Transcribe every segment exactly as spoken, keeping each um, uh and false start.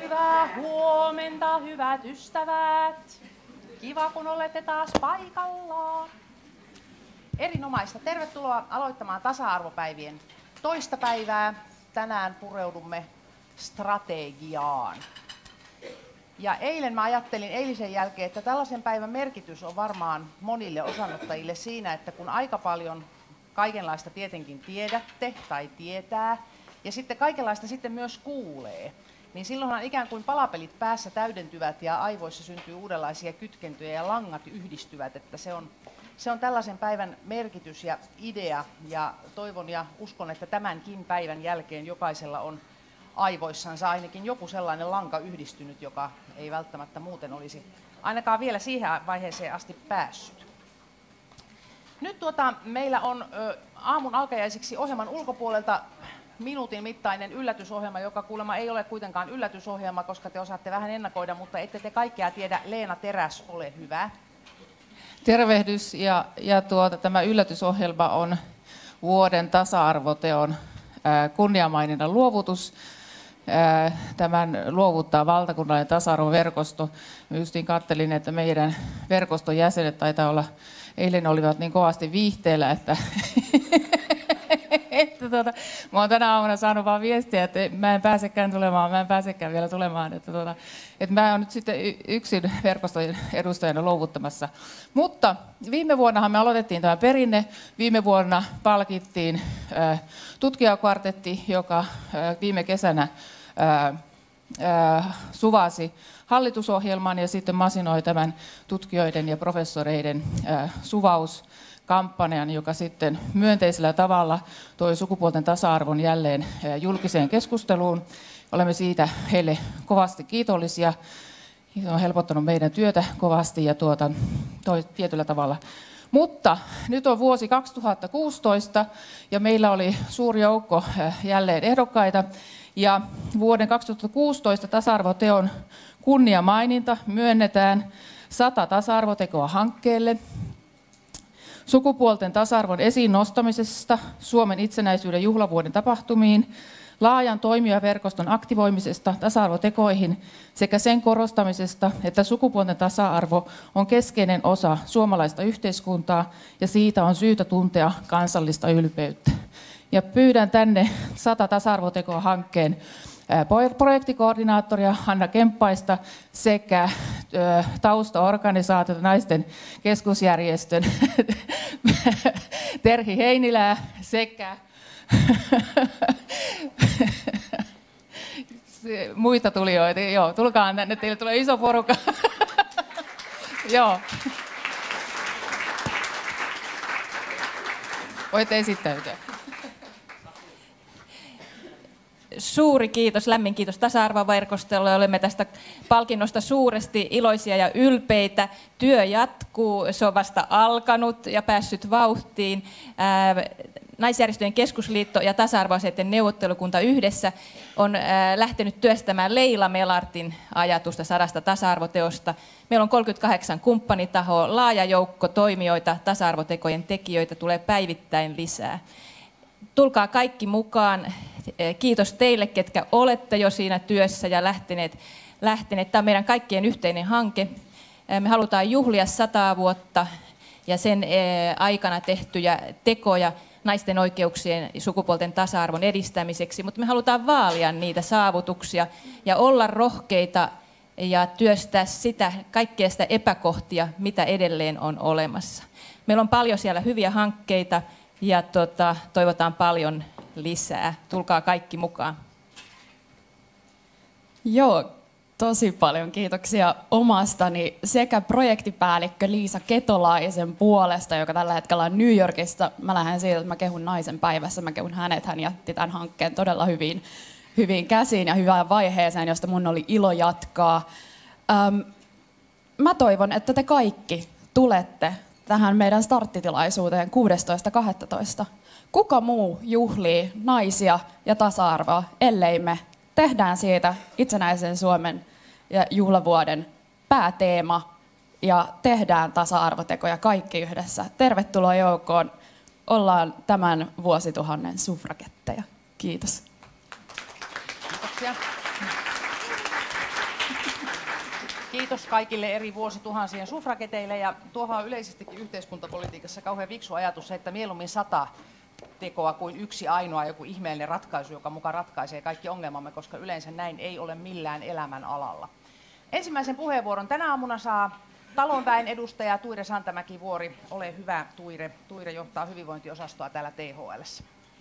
Hyvää huomenta, hyvät ystävät. Kiva, kun olette taas paikalla. Erinomaista. Tervetuloa aloittamaan tasa-arvopäivien toista päivää. Tänään pureudumme strategiaan. Ja eilen mä ajattelin eilisen jälkeen, että tällaisen päivän merkitys on varmaan monille osanottajille siinä, että kun aika paljon kaikenlaista tietenkin tiedätte tai tietää, ja sitten kaikenlaista sitten myös kuulee, niin silloinhan ikään kuin palapelit päässä täydentyvät ja aivoissa syntyy uudenlaisia kytkentöjä ja langat yhdistyvät, että se on, se on tällaisen päivän merkitys ja idea, ja toivon ja uskon, että tämänkin päivän jälkeen jokaisella on aivoissansa ainakin joku sellainen lanka yhdistynyt, joka ei välttämättä muuten olisi ainakaan vielä siihen vaiheeseen asti päässyt. Nyt tuota, meillä on ö, aamun alkajaisiksi ohjelman ulkopuolelta minuutin mittainen yllätysohjelma, joka kuulemma ei ole kuitenkaan yllätysohjelma, koska te osaatte vähän ennakoida, mutta ette te kaikkea tiedä. Leena Teräs, ole hyvä. Tervehdys, ja, ja tuota, tämä yllätysohjelma on vuoden tasa-arvoteon ää, kunniamaininnan luovutus. Ää, tämän luovuttaa valtakunnallinen tasa-arvoverkosto. Justiin katselin, että meidän verkoston jäsenet taitaa olla, eilen olivat niin kovasti viihteellä, että että tuota, mä oon tänä aamuna saanut vaan viestiä, että mä en pääsekään tulemaan, mä en pääsekään vielä tulemaan, että, tuota, että mä oon nyt sitten yksin verkoston edustajana luovuttamassa. Mutta viime vuonnahan me aloitettiin tämä perinne. Viime vuonna palkittiin äh, tutkijakvartetti, joka äh, viime kesänä äh, äh, suvasi hallitusohjelman ja sitten masinoi tämän tutkijoiden ja professoreiden äh, suvaus kampanjan, joka sitten myönteisellä tavalla toi sukupuolten tasa-arvon jälleen julkiseen keskusteluun. Olemme siitä heille kovasti kiitollisia. Se on helpottanut meidän työtä kovasti ja tuota, toi tietyllä tavalla. Mutta nyt on vuosi kaksituhattakuusitoista ja meillä oli suuri joukko jälleen ehdokkaita. Ja vuoden kaksituhattakuusitoista tasa-arvoteon kunniamaininta myönnetään sata tasa-arvotekoa hankkeelle. Sukupuolten tasa-arvon esiin nostamisesta Suomen itsenäisyyden juhlavuoden tapahtumiin, laajan toimijaverkoston aktivoimisesta tasa-arvotekoihin sekä sen korostamisesta, että sukupuolten tasa-arvo on keskeinen osa suomalaista yhteiskuntaa ja siitä on syytä tuntea kansallista ylpeyttä. Ja pyydän tänne sata tasa-arvotekoa hankkeen projektikoordinaattoria Hanna Kemppaista sekä taustaorganisaatiota naisten keskusjärjestön Terhi Heinilää sekä muita tulijoita. Joo, tulkaa tänne, teille tulee iso porukka. Joo. Voitte esittäytyä. Suuri kiitos, lämmin kiitos tasa-arvoverkostolle. Olemme tästä palkinnosta suuresti iloisia ja ylpeitä. Työ jatkuu, se on vasta alkanut ja päässyt vauhtiin. Naisjärjestöjen keskusliitto ja tasa-arvoasioiden neuvottelukunta yhdessä on lähtenyt työstämään Leila Melartin ajatusta sadasta tasa-arvoteosta. Meillä on kolmekymmentäkahdeksan kumppanitahoa, laaja joukko toimijoita, tasa-arvotekojen tekijöitä tulee päivittäin lisää. Tulkaa kaikki mukaan. Kiitos teille, ketkä olette jo siinä työssä ja lähteneet. lähteneet. Tämä on meidän kaikkien yhteinen hanke. Me halutaan juhlia sataa vuotta ja sen aikana tehtyjä tekoja naisten oikeuksien ja sukupuolten tasa-arvon edistämiseksi, mutta me halutaan vaalia niitä saavutuksia ja olla rohkeita ja työstää sitä, kaikkea sitä epäkohtia, mitä edelleen on olemassa. Meillä on paljon siellä hyviä hankkeita ja tota, toivotaan paljon lisää. Tulkaa kaikki mukaan. Joo, tosi paljon kiitoksia omastani sekä projektipäällikkö Liisa Ketolaisen puolesta, joka tällä hetkellä on New Yorkista. Mä lähden siitä, että mä kehun naisen päivässä. Mä kehun hänet, hän jätti tämän hankkeen todella hyvin, hyvin käsiin ja hyvään vaiheeseen, josta mun oli ilo jatkaa. Ähm, mä toivon, että te kaikki tulette tähän meidän starttitilaisuuteen kuudestoista kahdestoista. Kuka muu juhlii naisia ja tasa-arvoa, ellei me? Tehdään siitä itsenäisen Suomen ja juhlavuoden pääteema ja tehdään tasa-arvotekoja kaikki yhdessä. Tervetuloa joukkoon. Ollaan tämän vuosituhannen suffragetteja. Kiitos. Kiitoksia. kiitos kaikille eri vuosituhansien suffrageteille. Ja tuohan on yleisestikin yhteiskuntapolitiikassa kauhean fiksu ajatus se, että mieluummin sata tekoa kuin yksi ainoa joku ihmeellinen ratkaisu, joka mukaan ratkaisee kaikki ongelmamme, koska yleensä näin ei ole millään elämän alalla. Ensimmäisen puheenvuoron tänä aamuna saa talonväen edustaja Tuire Santamäki-Vuori. Ole hyvä, Tuire. Tuire johtaa hyvinvointiosastoa täällä T H L:ssä.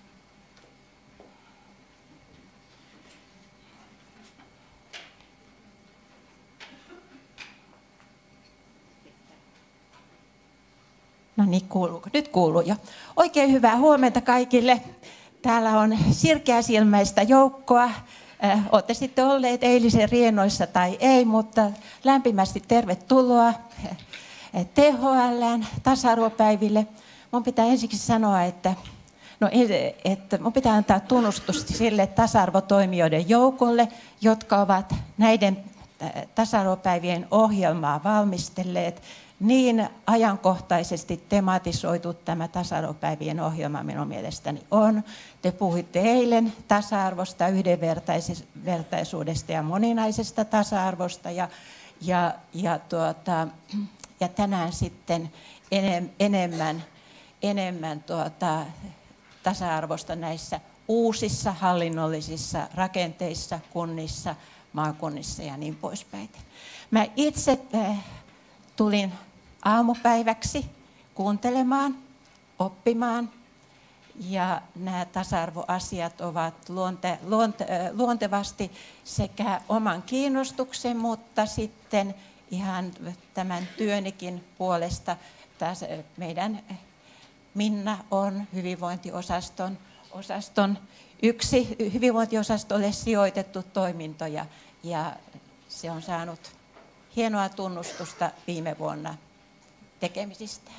No niin, kuuluuko? Nyt kuuluu jo. Oikein hyvää huomenta kaikille. Täällä on sirkeäsilmäistä joukkoa. Olette sitten olleet eilisen rienoissa tai ei, mutta lämpimästi tervetuloa T H L:n tasa-arvopäiville. Mun pitää ensiksi sanoa, että, no, että mun pitää antaa tunnustusta sille tasa-arvotoimijoiden joukolle, jotka ovat näiden tasa-arvopäivien ohjelmaa valmistelleet. Niin ajankohtaisesti tematisoitu tämä tasa-arvopäivien ohjelma minun mielestäni on. Te puhuitte eilen tasa-arvosta, yhdenvertaisuudesta ja moninaisesta tasa-arvosta ja, ja, ja, tuota, ja tänään sitten enem, enemmän, enemmän tuota, tasa-arvosta näissä uusissa hallinnollisissa rakenteissa, kunnissa, maakunnissa ja niin poispäin. Mä itse äh, tulin aamupäiväksi kuuntelemaan, oppimaan, ja nämä tasa-arvoasiat ovat luonte, luonte, luontevasti sekä oman kiinnostuksen, mutta sitten ihan tämän työnikin puolesta. Tässä meidän Minna on hyvinvointiosaston osaston, yksi hyvinvointiosastolle sijoitettu toiminto, ja, ja se on saanut hienoa tunnustusta viime vuonna tekemisistään.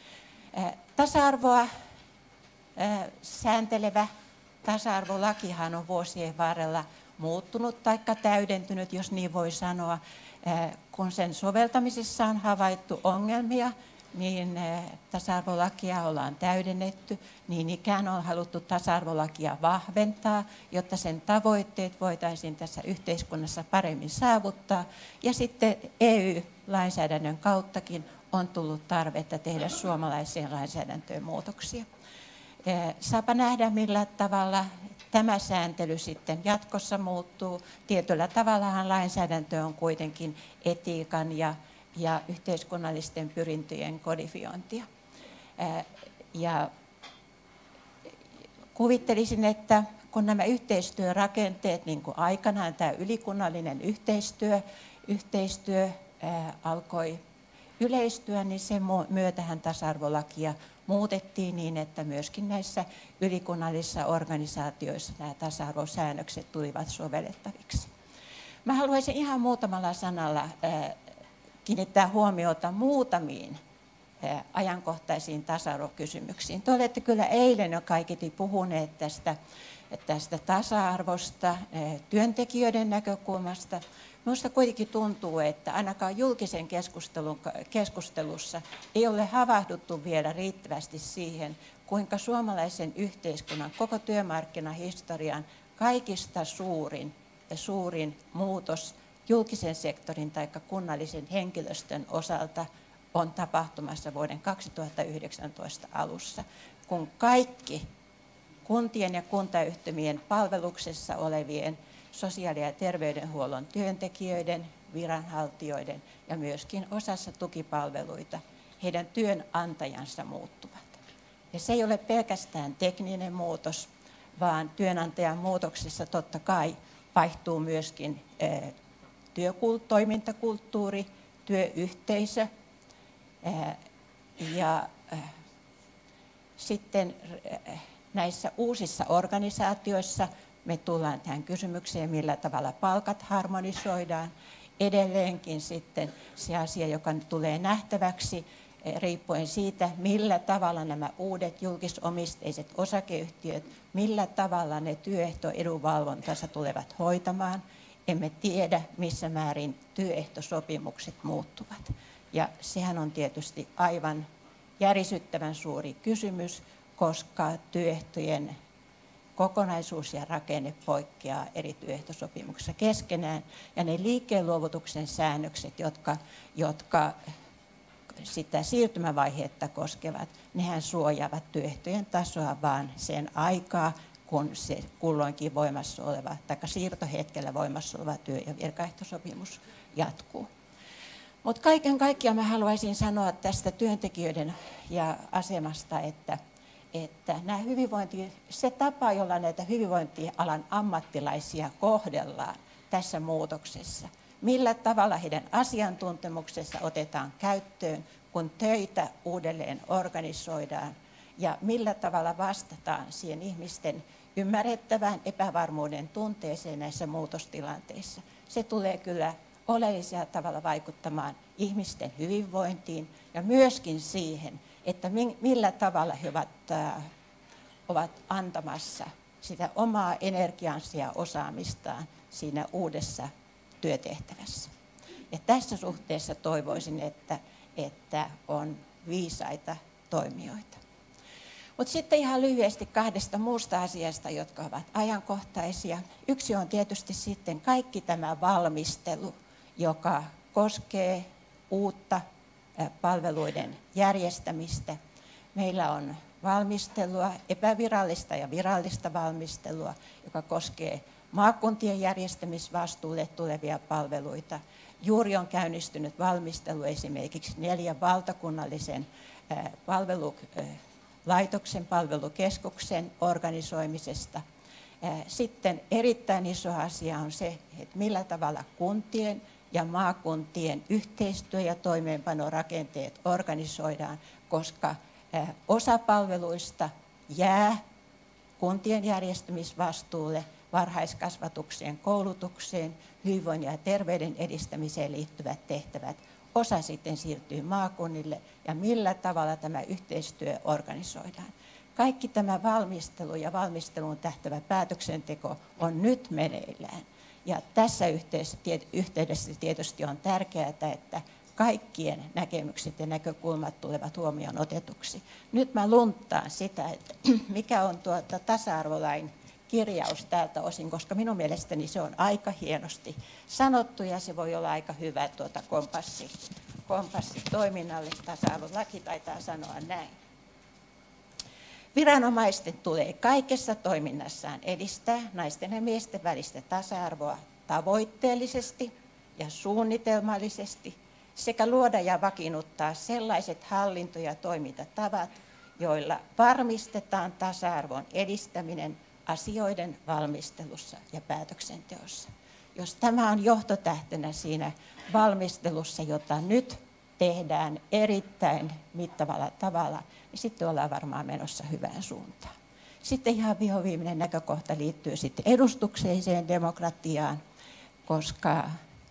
Tasa-arvoa sääntelevä tasa-arvolakihan on vuosien varrella muuttunut tai täydentynyt, jos niin voi sanoa. Kun sen soveltamisessa on havaittu ongelmia, niin tasa-arvolakia ollaan täydennetty. Niin ikään on haluttu tasa-arvolakia vahventaa, jotta sen tavoitteet voitaisiin tässä yhteiskunnassa paremmin saavuttaa. Ja sitten E U-lainsäädännön kauttakin on tullut tarvetta tehdä suomalaiseen lainsäädäntöön muutoksia. Saapa nähdä, millä tavalla tämä sääntely sitten jatkossa muuttuu. Tietyllä tavallahan lainsäädäntö on kuitenkin etiikan ja, ja yhteiskunnallisten pyrintöjen kodifiointia. Ja kuvittelisin, että kun nämä yhteistyörakenteet, niin kuin aikanaan tämä ylikunnallinen yhteistyö, yhteistyö ää, alkoi yleistyä, niin sen myötähän tasa-arvolakia muutettiin niin, että myöskin näissä ylikunnallisissa organisaatioissa nämä tasa-arvosäännökset tulivat sovellettaviksi. Mä haluaisin ihan muutamalla sanalla ää, kiinnittää huomiota muutamiin ää, ajankohtaisiin tasa-arvokysymyksiin. Te olette kyllä eilen jo kaiketi puhuneet tästä, tästä tasa-arvosta ää, työntekijöiden näkökulmasta. Minusta kuitenkin tuntuu, että ainakaan julkisen keskustelun, keskustelussa ei ole havahduttu vielä riittävästi siihen, kuinka suomalaisen yhteiskunnan koko työmarkkinahistorian kaikista suurin ja suurin muutos julkisen sektorin tai kunnallisen henkilöstön osalta on tapahtumassa vuoden kaksituhattayhdeksäntoista alussa, kun kaikki kuntien ja kuntayhtymien palveluksessa olevien sosiaali- ja terveydenhuollon työntekijöiden, viranhaltijoiden ja myöskin osassa tukipalveluita, heidän työnantajansa muuttuvat. Ja se ei ole pelkästään tekninen muutos, vaan työnantajan muutoksessa totta kai vaihtuu myöskin työtoimintakulttuuri, työyhteisö ja sitten näissä uusissa organisaatioissa me tullaan tähän kysymykseen, millä tavalla palkat harmonisoidaan. Edelleenkin sitten se asia, joka tulee nähtäväksi, riippuen siitä, millä tavalla nämä uudet julkisomisteiset osakeyhtiöt, millä tavalla ne työehtoedunvalvontansa tulevat hoitamaan. Emme tiedä, missä määrin työehtosopimukset muuttuvat. Ja sehän on tietysti aivan järisyttävän suuri kysymys, koska työehtojen kokonaisuus ja rakenne poikkeaa eri työehtosopimuksissa keskenään. Ja ne liikkeen luovutuksen säännökset, jotka, jotka sitä siirtymävaihetta koskevat, nehän suojaavat työehtojen tasoa vaan sen aikaa, kun se kulloinkin voimassa oleva, tai siirtohetkellä voimassa oleva työ- ja virkaehtosopimus jatkuu. Mutta kaiken kaikkiaan mä haluaisin sanoa tästä työntekijöiden ja asemasta, että, että nämä hyvinvointi, se tapa, jolla näitä hyvinvointialan ammattilaisia kohdellaan tässä muutoksessa, millä tavalla heidän asiantuntemuksensa otetaan käyttöön, kun töitä uudelleen organisoidaan, ja millä tavalla vastataan siihen ihmisten ymmärrettävään epävarmuuden tunteeseen näissä muutostilanteissa. Se tulee kyllä oleellisella tavalla vaikuttamaan ihmisten hyvinvointiin ja myöskin siihen, että millä tavalla he ovat, äh, ovat antamassa sitä omaa energiansa ja osaamistaan siinä uudessa työtehtävässä. Ja tässä suhteessa toivoisin, että, että on viisaita toimijoita. Mutta sitten ihan lyhyesti kahdesta muusta asiasta, jotka ovat ajankohtaisia. Yksi on tietysti sitten kaikki tämä valmistelu, joka koskee uutta palveluiden järjestämistä. Meillä on valmistelua, epävirallista ja virallista valmistelua, joka koskee maakuntien järjestämisvastuulle tulevia palveluita. Juuri on käynnistynyt valmistelu esimerkiksi neljän valtakunnallisen palvelulaitoksen, palvelukeskuksen organisoimisesta. Sitten erittäin iso asia on se, että millä tavalla kuntien ja maakuntien yhteistyö- ja toimeenpanorakenteet organisoidaan, koska osa palveluista jää kuntien järjestämisvastuulle, varhaiskasvatukseen, koulutukseen, hyvinvoinnin ja terveyden edistämiseen liittyvät tehtävät. Osa sitten siirtyy maakunnille ja millä tavalla tämä yhteistyö organisoidaan. Kaikki tämä valmistelu ja valmisteluun tähtävä päätöksenteko on nyt meneillään. Ja tässä yhteydessä tietysti on tärkeää, että kaikkien näkemykset ja näkökulmat tulevat huomioon otetuksi. Nyt mä lunttaan sitä, että mikä on tuota tasa-arvolain kirjaus tältä osin, koska minun mielestäni se on aika hienosti sanottu ja se voi olla aika hyvä tuota kompassi, kompassi toiminnalle. Tasa-arvolaki taitaa sanoa näin. Viranomaisten tulee kaikessa toiminnassaan edistää naisten ja miesten välistä tasa-arvoa tavoitteellisesti ja suunnitelmallisesti sekä luoda ja vakiinnuttaa sellaiset hallinto- ja toimintatavat, joilla varmistetaan tasa-arvon edistäminen asioiden valmistelussa ja päätöksenteossa. Jos tämä on johtotähtenä siinä valmistelussa, jota nyt tehdään erittäin mittavalla tavalla, niin sitten ollaan varmaan menossa hyvään suuntaan. Sitten ihan vihoviimeinen näkökohta liittyy sitten edustukselliseen demokratiaan, koska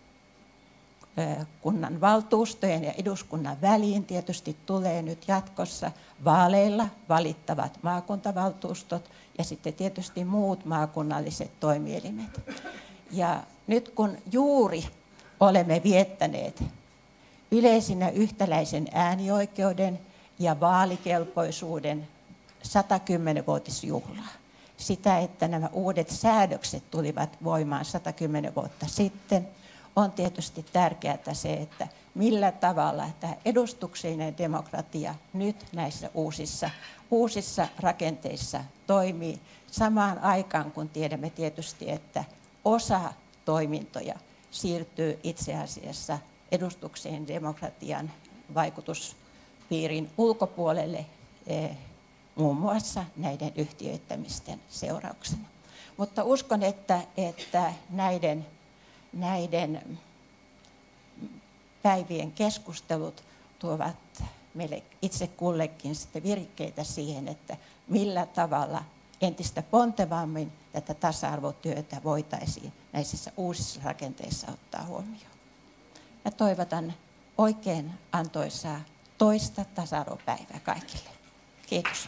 kunnan valtuustojen ja eduskunnan väliin tietysti tulee nyt jatkossa vaaleilla valittavat maakuntavaltuustot ja sitten tietysti muut maakunnalliset toimielimet. Ja nyt kun juuri olemme viettäneet yleisinä yhtäläisen äänioikeuden ja vaalikelpoisuuden satakymmenvuotisjuhlaa, sitä, että nämä uudet säädökset tulivat voimaan satakymmentä vuotta sitten, on tietysti tärkeää se, että millä tavalla tämä edustuksellinen demokratia nyt näissä uusissa, uusissa rakenteissa toimii samaan aikaan, kun tiedämme tietysti, että osa toimintoja siirtyy itse asiassa edustuksellisen demokratian vaikutuspiirin ulkopuolelle, muun muassa näiden yhtiöittämisten seurauksena. Mutta uskon, että, että näiden, näiden päivien keskustelut tuovat meille itse kullekin sitten virkkeitä siihen, että millä tavalla entistä pontevammin tätä tasa-arvotyötä voitaisiin näissä uusissa rakenteissa ottaa huomioon. Ja toivotan oikein antoisaa toista tasa-arvopäivää kaikille. Kiitos.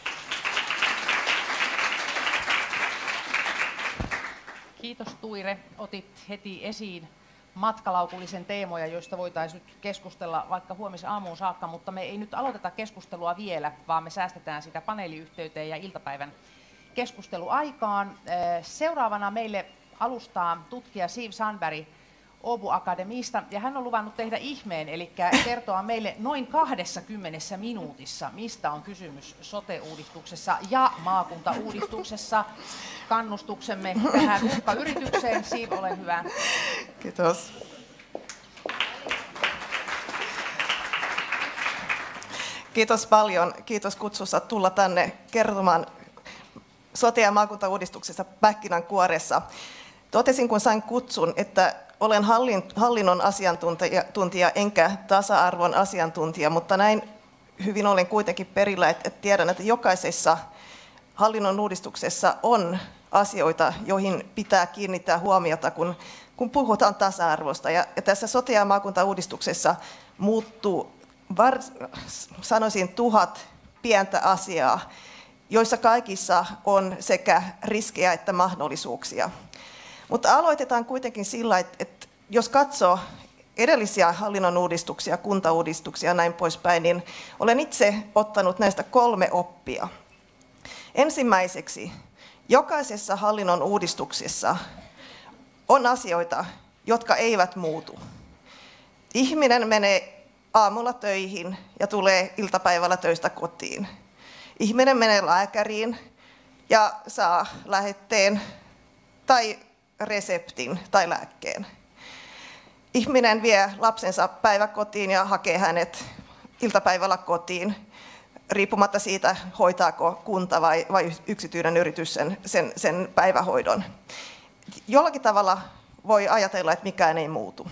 Kiitos Tuire. Otit heti esiin matkalaukullisen teemoja, joista voitaisiin nyt keskustella vaikka huomisen aamuun saakka, mutta me ei nyt aloiteta keskustelua vielä, vaan me säästetään sitä paneeliyhteyteen ja iltapäivän keskusteluaikaan. Seuraavana meille alustaa tutkija Siv Sandberg Åbo Akademista, ja hän on luvannut tehdä ihmeen, eli kertoa meille noin kaksikymmentä minuutissa, mistä on kysymys sote-uudistuksessa ja maakuntauudistuksessa. Kannustuksemme tähän uhkayritykseen. Siv, ole hyvä. Kiitos. Kiitos paljon. Kiitos kutsusta tulla tänne kertomaan sote- ja maakuntauudistuksesta pähkinänkuoressa. Totesin, kun sain kutsun, että olen hallinnon asiantuntija enkä tasa-arvon asiantuntija, mutta näin hyvin olen kuitenkin perillä, että tiedän, että jokaisessa hallinnon uudistuksessa on asioita, joihin pitää kiinnittää huomiota, kun, kun puhutaan tasa-arvosta. Ja, ja tässä sote- ja maakuntauudistuksessa muuttuu, var, sanoisin, tuhat pientä asiaa, joissa kaikissa on sekä riskejä että mahdollisuuksia. Mutta aloitetaan kuitenkin sillä, että, että jos katsoo edellisiä hallinnon uudistuksia, kuntauudistuksia ja näin poispäin, niin olen itse ottanut näistä kolme oppia. Ensimmäiseksi, jokaisessa hallinnon uudistuksessa on asioita, jotka eivät muutu. Ihminen menee aamulla töihin ja tulee iltapäivällä töistä kotiin. Ihminen menee lääkäriin ja saa lähetteen tai reseptin tai lääkkeen. Ihminen vie lapsensa päiväkotiin ja hakee hänet iltapäivällä kotiin, riippumatta siitä, hoitaako kunta vai, vai yksityinen yritys sen, sen, sen päivähoidon. Jollakin tavalla voi ajatella, että mikään ei muutu.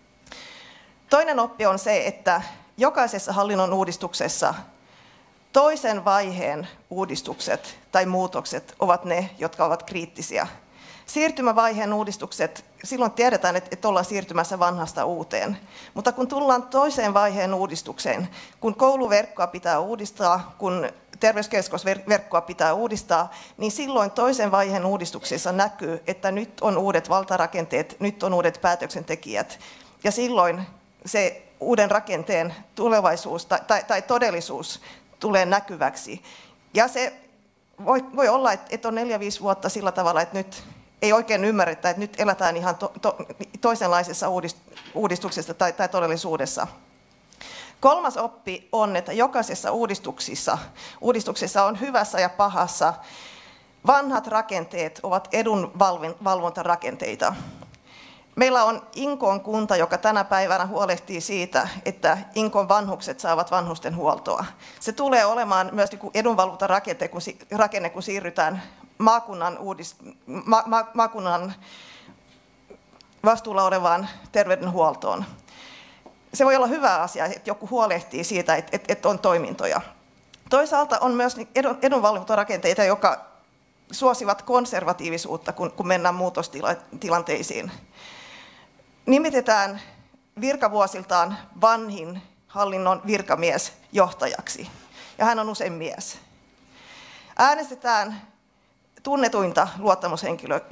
Toinen oppi on se, että jokaisessa hallinnon uudistuksessa toisen vaiheen uudistukset tai muutokset ovat ne, jotka ovat kriittisiä. Siirtymävaiheen uudistukset, silloin tiedetään, että ollaan siirtymässä vanhasta uuteen. Mutta kun tullaan toiseen vaiheen uudistukseen, kun kouluverkkoa pitää uudistaa, kun terveyskeskusverkkoa pitää uudistaa, niin silloin toisen vaiheen uudistuksessa näkyy, että nyt on uudet valtarakenteet, nyt on uudet päätöksentekijät. Ja silloin se uuden rakenteen tulevaisuus tai, tai, tai todellisuus tulee näkyväksi. Ja se voi, voi olla, että on neljä, viisi vuotta sillä tavalla, että nyt ei oikein ymmärretä, että nyt eletään ihan to, to, toisenlaisessa uudistuksessa tai, tai todellisuudessa. Kolmas oppi on, että jokaisessa uudistuksessa, uudistuksessa on hyvässä ja pahassa. Vanhat rakenteet ovat edunvalvontarakenteita. Meillä on Inkoon kunta, joka tänä päivänä huolehtii siitä, että Inkon vanhukset saavat vanhusten huoltoa. Se tulee olemaan myös edunvalvontarakenne, kun, rakenne, kun siirrytään maakunnan, uudist- ma- ma- maakunnan vastuulla olevaan terveydenhuoltoon. Se voi olla hyvä asia, että joku huolehtii siitä, että, että on toimintoja. Toisaalta on myös edunvalvontarakenteita, jotka suosivat konservatiivisuutta, kun, kun mennään muutostilanteisiin. Nimitetään virkavuosiltaan vanhin hallinnon virkamies johtajaksi, ja hän on usein mies. Äänestetään tunnetuinta luottamushenkilöä,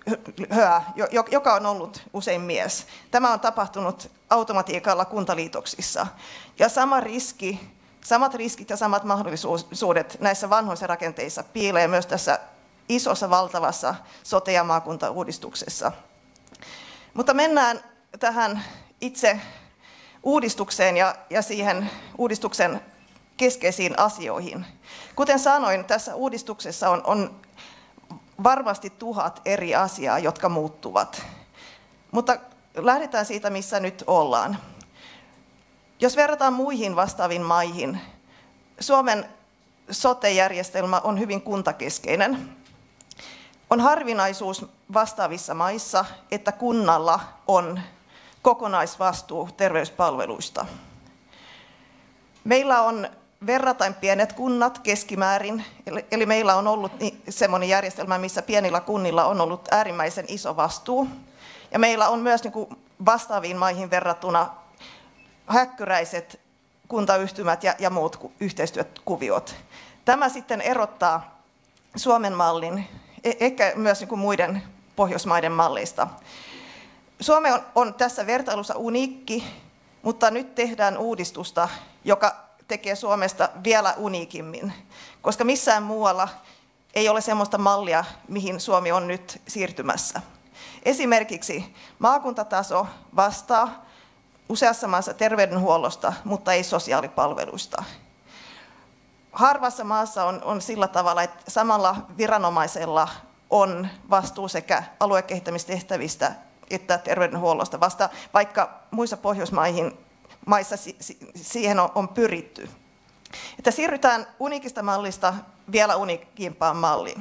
joka on ollut usein mies. Tämä on tapahtunut automatiikalla kuntaliitoksissa. Ja sama riski, samat riskit ja samat mahdollisuudet näissä vanhoissa rakenteissa piilee myös tässä isossa, valtavassa sote- ja maakuntauudistuksessa. Mutta mennään tähän itse uudistukseen ja, ja siihen uudistuksen keskeisiin asioihin. Kuten sanoin, tässä uudistuksessa on, on varmasti tuhat eri asiaa, jotka muuttuvat. Mutta lähdetään siitä, missä nyt ollaan. Jos verrataan muihin vastaaviin maihin, Suomen sote-järjestelmä on hyvin kuntakeskeinen. On harvinaisuus vastaavissa maissa, että kunnalla on kokonaisvastuu terveyspalveluista. Meillä on verrattain pienet kunnat keskimäärin, eli meillä on ollut sellainen järjestelmä, missä pienillä kunnilla on ollut äärimmäisen iso vastuu. Ja meillä on myös vastaaviin maihin verrattuna häkkyräiset kuntayhtymät ja, ja muut yhteistyökuviot. Tämä sitten erottaa Suomen mallin, ehkä myös niin kuin muiden Pohjoismaiden malleista. Suomi on, on tässä vertailussa uniikki, mutta nyt tehdään uudistusta, joka tekee Suomesta vielä uniikimmin, koska missään muualla ei ole sellaista mallia, mihin Suomi on nyt siirtymässä. Esimerkiksi maakuntataso vastaa useassa maassa terveydenhuollosta, mutta ei sosiaalipalveluista. Harvassa maassa on, on sillä tavalla, että samalla viranomaisella on vastuu sekä aluekehittämistehtävistä että terveydenhuollosta, vasta vaikka muissa Pohjoismaihin maissa si, si, siihen on, on pyritty. Että siirrytään uniikista mallista vielä uniikimpaan malliin.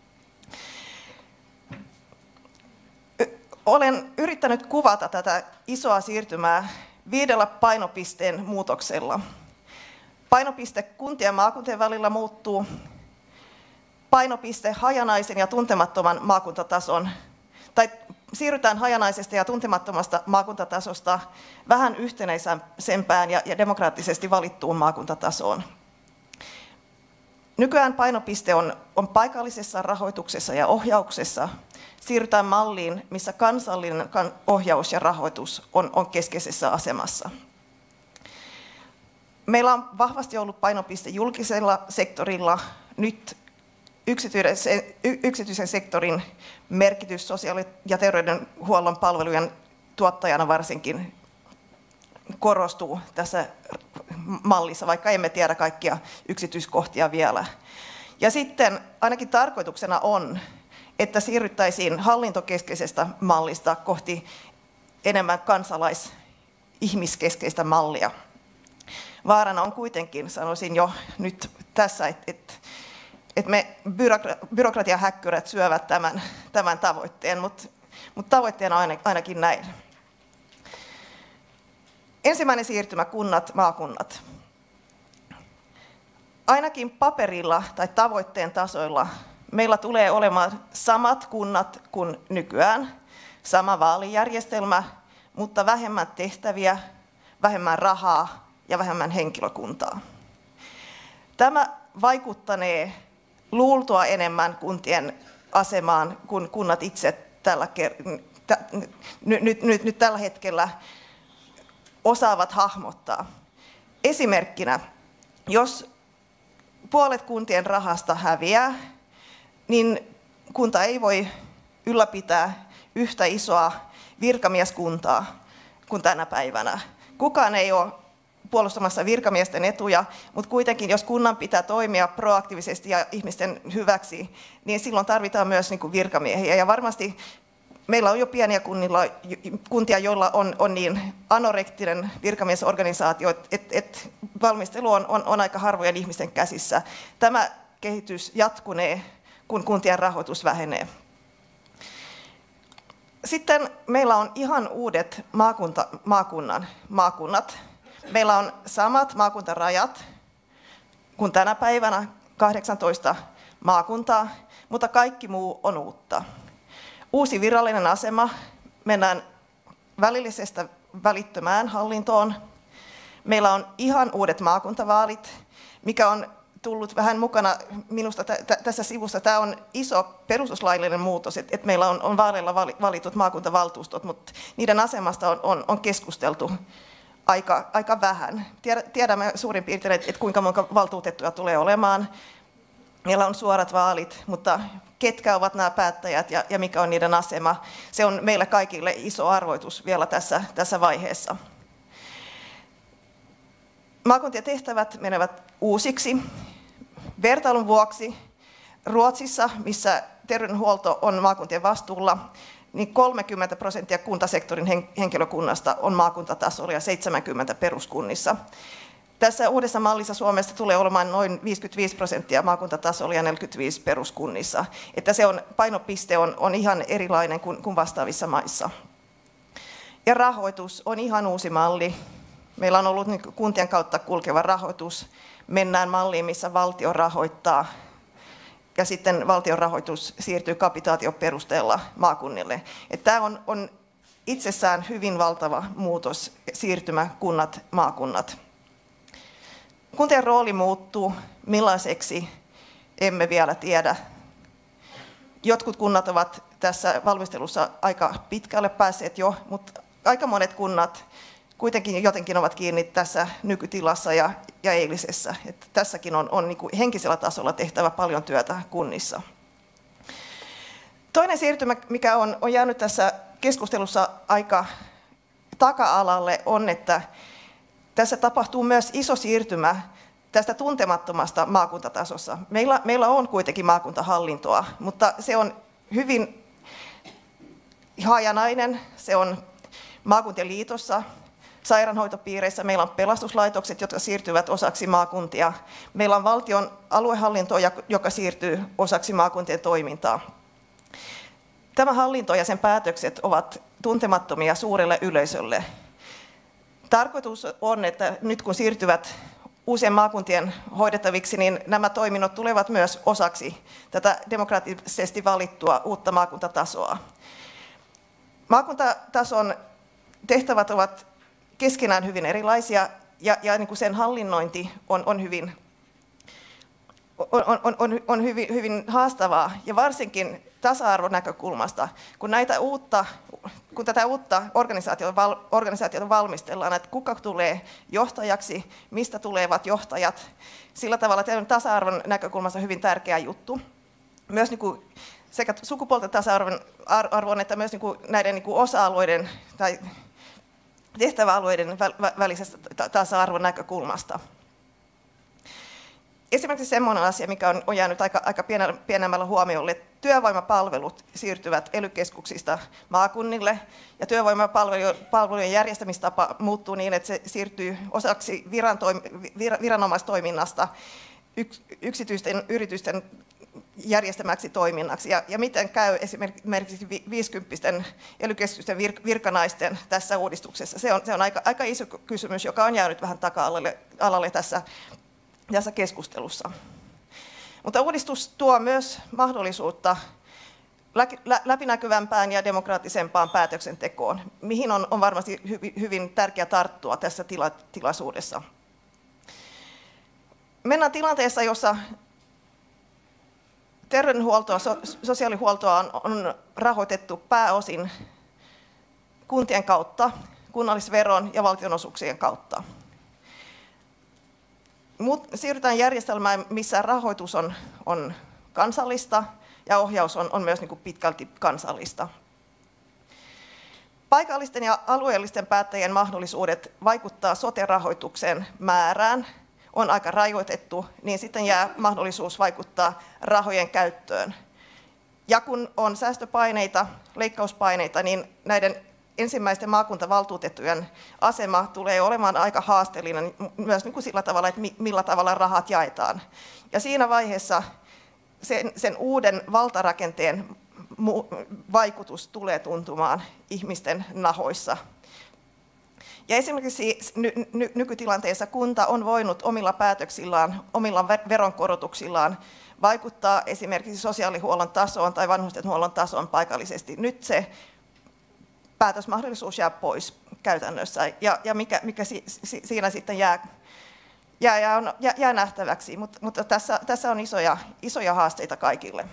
Olen yrittänyt kuvata tätä isoa siirtymää viidellä painopisteen muutoksella. Painopiste kuntien ja maakuntien välillä muuttuu. Painopiste hajanaisen ja tuntemattoman maakuntatason, tai siirrytään hajanaisesta ja tuntemattomasta maakuntatasosta vähän yhtenäisempään ja, ja demokraattisesti valittuun maakuntatasoon. Nykyään painopiste on, on paikallisessa rahoituksessa ja ohjauksessa. Siirrytään malliin, missä kansallinen ohjaus ja rahoitus on, on keskeisessä asemassa. Meillä on vahvasti ollut painopiste julkisella sektorilla. Nyt yksityisen sektorin merkitys sosiaali- ja terveydenhuollon palvelujen tuottajana varsinkin korostuu tässä mallissa, vaikka emme tiedä kaikkia yksityiskohtia vielä. Ja sitten ainakin tarkoituksena on, että siirryttäisiin hallintokeskeisestä mallista kohti enemmän kansalais-ihmiskeskeistä mallia. Vaarana on kuitenkin, sanoisin jo nyt tässä, että et, et me byrokratiahäkkyrät syövät tämän, tämän tavoitteen, mutta mut tavoitteena on ainakin näin. Ensimmäinen siirtymä, kunnat, maakunnat. Ainakin paperilla tai tavoitteen tasoilla meillä tulee olemaan samat kunnat kuin nykyään, sama vaalijärjestelmä, mutta vähemmän tehtäviä, vähemmän rahaa ja vähemmän henkilökuntaa. Tämä vaikuttanee luultua enemmän kuntien asemaan, kun kunnat itse tällä, nyt, nyt, nyt tällä hetkellä osaavat hahmottaa. Esimerkkinä, jos puolet kuntien rahasta häviää, niin kunta ei voi ylläpitää yhtä isoa virkamieskuntaa kuin tänä päivänä. Kukaan ei ole puolustamassa virkamiesten etuja, mutta kuitenkin jos kunnan pitää toimia proaktiivisesti ja ihmisten hyväksi, niin silloin tarvitaan myös niin kuin virkamiehiä. Ja varmasti meillä on jo pieniä kunnilla, kuntia, joilla on, on niin anorektinen virkamiesorganisaatio, että et, et valmistelu on, on, on aika harvojen ihmisten käsissä. Tämä kehitys jatkunee, kun kuntien rahoitus vähenee. Sitten meillä on ihan uudet maakunta, maakunnan, maakunnat. Meillä on samat maakuntarajat kuin tänä päivänä, kahdeksantoista maakuntaa, mutta kaikki muu on uutta. Uusi virallinen asema, mennään välillisestä välittömään hallintoon. Meillä on ihan uudet maakuntavaalit, mikä on tullut vähän mukana minusta t- t- tässä sivussa. Tämä on iso perustuslaillinen muutos, että et meillä on, on vaaleilla valitut maakuntavaltuustot, mutta niiden asemasta on, on, on keskusteltu aika, aika vähän. Tiedämme suurin piirtein, että et kuinka monta valtuutettuja tulee olemaan. Meillä on suorat vaalit, mutta ketkä ovat nämä päättäjät ja, ja mikä on niiden asema, se on meille kaikille iso arvoitus vielä tässä, tässä vaiheessa. Maakuntien tehtävät menevät uusiksi. Vertailun vuoksi Ruotsissa, missä terveydenhuolto on maakuntien vastuulla, niin kolmekymmentä prosenttia kuntasektorin henkilökunnasta on maakuntatasolla ja seitsemänkymmentä peruskunnissa. Tässä uudessa mallissa Suomesta tulee olemaan noin viisikymmentäviisi prosenttia maakuntatasolla ja neljäkymmentäviisi peruskunnissa. Että se on, painopiste on, on ihan erilainen kuin, kuin vastaavissa maissa. Ja rahoitus on ihan uusi malli. Meillä on ollut kuntien kautta kulkeva rahoitus. Mennään malliin, missä valtio rahoittaa. Ja sitten valtion rahoitus siirtyy kapitaatioperusteella maakunnille. Että tämä on, on itsessään hyvin valtava muutos, siirtymä kunnat, maakunnat. Kuntien rooli muuttuu, millaiseksi emme vielä tiedä. Jotkut kunnat ovat tässä valmistelussa aika pitkälle päässeet jo, mutta aika monet kunnat kuitenkin jotenkin ovat kiinni tässä nykytilassa ja, ja eilisessä. Että tässäkin on, on niin kuin henkisellä tasolla tehtävä paljon työtä kunnissa. Toinen siirtymä, mikä on, on jäänyt tässä keskustelussa aika taka-alalle, on, että tässä tapahtuu myös iso siirtymä tästä tuntemattomasta maakuntatasossa. Meillä, meillä on kuitenkin maakuntahallintoa, mutta se on hyvin hajanainen, se on maakuntien liitossa, sairaanhoitopiireissä, meillä on pelastuslaitokset, jotka siirtyvät osaksi maakuntia. Meillä on valtion aluehallinto, joka siirtyy osaksi maakuntien toimintaa. Tämä hallinto ja sen päätökset ovat tuntemattomia suurelle yleisölle. Tarkoitus on, että nyt kun siirtyvät uusien maakuntien hoidettaviksi, niin nämä toiminnot tulevat myös osaksi tätä demokraattisesti valittua uutta maakuntatasoa. Maakuntatason tehtävät ovat keskenään hyvin erilaisia ja, ja niin kuin sen hallinnointi on, on, hyvin, on, on, on, on hyvin, hyvin haastavaa ja varsinkin tasa-arvon näkökulmasta, kun, näitä uutta, kun tätä uutta organisaatiota, organisaatiota valmistellaan, että kuka tulee johtajaksi, mistä tulevat johtajat, sillä tavalla tämä on tasa-arvon näkökulmasta hyvin tärkeä juttu. Myös niin kuin sekä sukupuolten tasa-arvon että myös niin kuin näiden niin kuin osa-alueiden tai tehtäväalueiden välisestä tasa-arvon näkökulmasta. Esimerkiksi sellainen asia, mikä on, on jäänyt aika, aika pienemmällä huomiolle, että työvoimapalvelut siirtyvät E L Y-keskuksista maakunnille ja työvoimapalvelujen järjestämistapa muuttuu niin, että se siirtyy osaksi viranomaistoiminnasta yksityisten yritysten järjestämäksi toiminnaksi. Ja, ja miten käy esimerkiksi viisikymppisten E L Y-keskusten vir, virkanaisten tässä uudistuksessa? Se on, se on aika, aika iso kysymys, joka on jäänyt vähän taka-alalle alalle tässä, tässä keskustelussa. Mutta uudistus tuo myös mahdollisuutta läpinäkyvämpään ja demokraattisempaan päätöksentekoon, mihin on, on varmasti hyvin, hyvin tärkeää tarttua tässä tila, tilaisuudessa. Mennään tilanteessa, jossa terveydenhuoltoa, sosiaalihuoltoa on, on rahoitettu pääosin kuntien kautta, kunnallisveron ja valtionosuuksien kautta. Mut siirrytään järjestelmään, missä rahoitus on, on kansallista ja ohjaus on, on myös niin kuin pitkälti kansallista. Paikallisten ja alueellisten päättäjien mahdollisuudet vaikuttaa sote-rahoituksen määrään on aika rajoitettu, niin sitten jää mahdollisuus vaikuttaa rahojen käyttöön. Ja kun on säästöpaineita, leikkauspaineita, niin näiden ensimmäisten maakuntavaltuutettujen asema tulee olemaan aika haasteellinen myös niin kuin sillä tavalla, että millä tavalla rahat jaetaan. Ja siinä vaiheessa sen, sen uuden valtarakenteen vaikutus tulee tuntumaan ihmisten nahoissa. Ja esimerkiksi ny, ny, nykytilanteessa kunta on voinut omilla päätöksillään, omilla veronkorotuksillaan vaikuttaa esimerkiksi sosiaalihuollon tasoon tai vanhustenhuollon tasoon paikallisesti. Nyt se päätösmahdollisuus jää pois käytännössä, ja, ja mikä, mikä si, si, siinä sitten jää, jää, jää, on, jää, jää nähtäväksi, mutta, mutta tässä, tässä on isoja, isoja haasteita kaikille.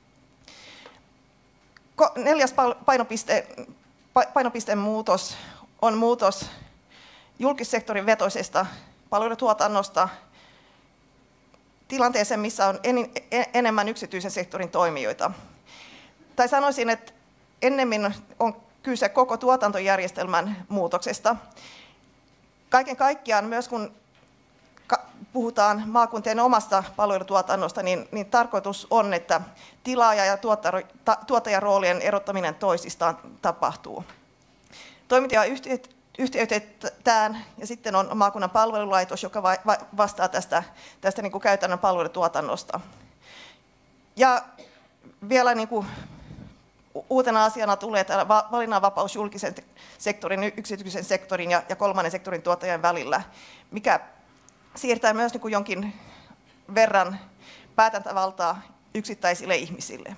Ko, neljäs painopiste, painopisteen muutos on muutos julkissektorin vetoisesta palvelutuotannosta tilanteeseen, missä on en, en, enemmän yksityisen sektorin toimijoita. Tai sanoisin, että ennemmin on kyse koko tuotantojärjestelmän muutoksesta. Kaiken kaikkiaan, myös kun puhutaan maakuntien omasta palvelutuotannosta, niin, niin tarkoitus on, että tilaaja- ja tuottajaroolien erottaminen toisistaan tapahtuu. Toimintoja yhtiöitetään ja sitten on maakunnan palvelulaitos, joka vastaa tästä, tästä niin kuin käytännön palvelutuotannosta. Ja vielä niin kuin uutena asiana tulee valinnanvapaus julkisen sektorin, yksityisen sektorin ja, ja kolmannen sektorin tuottajien välillä, mikä siirtää myös niin kuin jonkin verran päätäntävaltaa yksittäisille ihmisille.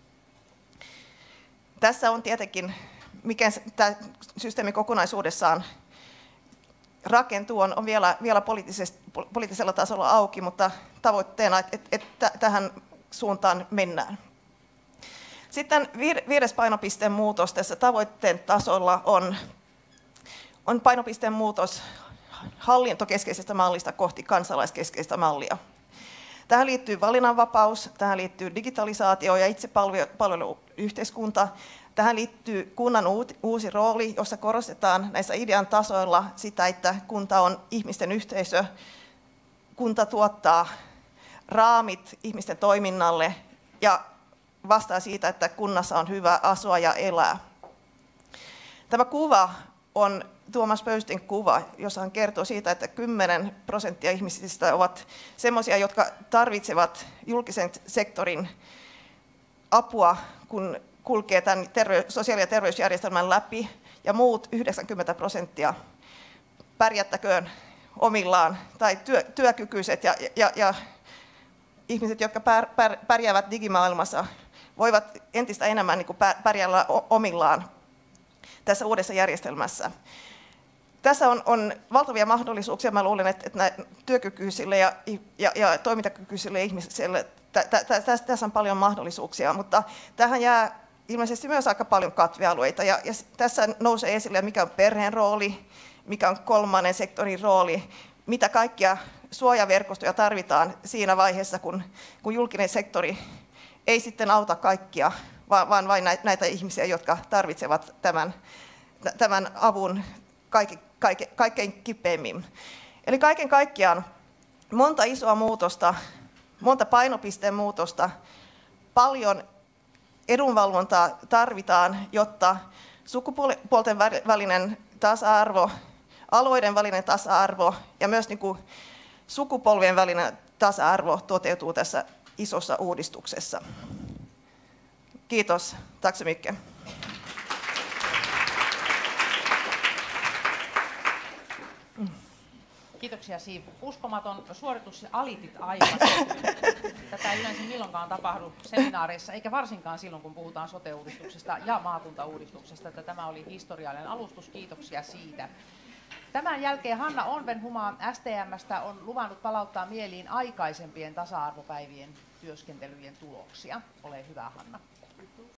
Tässä on tietenkin, mikä tämä systeemi kokonaisuudessaan rakentuu, on, on vielä, vielä poliittisella tasolla auki, mutta tavoitteena, että, että, että tähän suuntaan mennään. Sitten viides painopisteen muutos tässä tavoitteen tasolla on, on painopisteen muutos hallintokeskeisestä mallista kohti kansalaiskeskeistä mallia. Tähän liittyy valinnanvapaus, tähän liittyy digitalisaatio ja itsepalveluyhteiskunta. Tähän liittyy kunnan uusi rooli, jossa korostetaan näissä idean tasoilla sitä, että kunta on ihmisten yhteisö. Kunta tuottaa raamit ihmisten toiminnalle ja vastaa siitä, että kunnassa on hyvä asua ja elää. Tämä kuva on Tuomas Pöystin kuva, jossa hän kertoo siitä, että kymmenen prosenttia ihmisistä ovat sellaisia, jotka tarvitsevat julkisen sektorin apua, kun kulkee tämän terve- sosiaali- ja terveysjärjestelmän läpi, ja muut yhdeksänkymmentä prosenttia pärjättäköön omillaan, tai työ, työkykyiset ja, ja, ja ihmiset, jotka pär, pär, pärjäävät digimaailmassa, voivat entistä enemmän niin kuin pärjäällä omillaan tässä uudessa järjestelmässä. Tässä on, on valtavia mahdollisuuksia. Mä luulen, että, että työkykyisille ja, ja, ja toimintakykyisille ihmisille tä, tä, tä, tässä on paljon mahdollisuuksia, mutta tähän jää ilmeisesti myös aika paljon katvealueita. Ja, ja tässä nousee esille, mikä on perheen rooli, mikä on kolmannen sektorin rooli, mitä kaikkia suojaverkostoja tarvitaan siinä vaiheessa, kun, kun julkinen sektori ei sitten auta kaikkia, vaan, vaan vain näitä ihmisiä, jotka tarvitsevat tämän, tämän avun Kaike, kaike, kaikkein kipeimmin. Eli kaiken kaikkiaan monta isoa muutosta, monta painopisteen muutosta, paljon edunvalvontaa tarvitaan, jotta sukupuolten välinen tasa-arvo, alueiden välinen tasa-arvo ja myös niin kuin sukupolvien välinen tasa-arvo toteutuu tässä isossa uudistuksessa. Kiitos. Tack så mycket. Kiitoksia Siv. Uskomaton suoritus ja alitit aivan. Tätä ei yleensä milloinkaan tapahdu seminaareissa, eikä varsinkaan silloin, kun puhutaan sote-uudistuksesta ja maakuntauudistuksesta. Että tämä oli historiallinen alustus. Kiitoksia siitä. Tämän jälkeen Hanna Onvenhuma S T M:stä on luvannut palauttaa mieliin aikaisempien tasa-arvopäivien työskentelyjen tuloksia. Ole hyvä, Hanna.